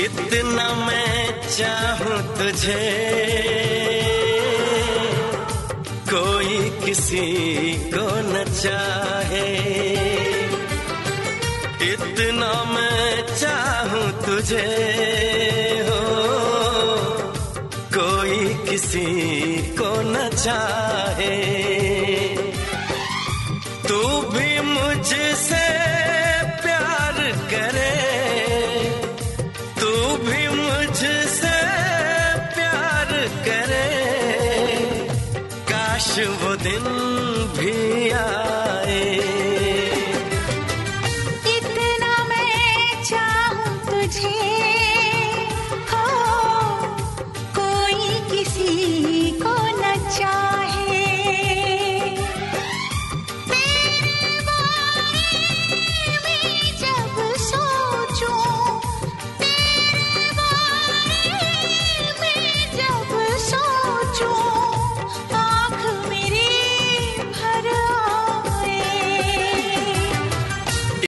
इतना मैं चाहूं तुझे, कोई किसी को न चाहे। इतना मैं चाहूं तुझे हो, कोई किसी को न चाहे। तू भी मुझसे प्यार करे, तू भी मुझसे प्यार करे, काश वो दिन भी आए। इतना मैं चाहूं तुझे,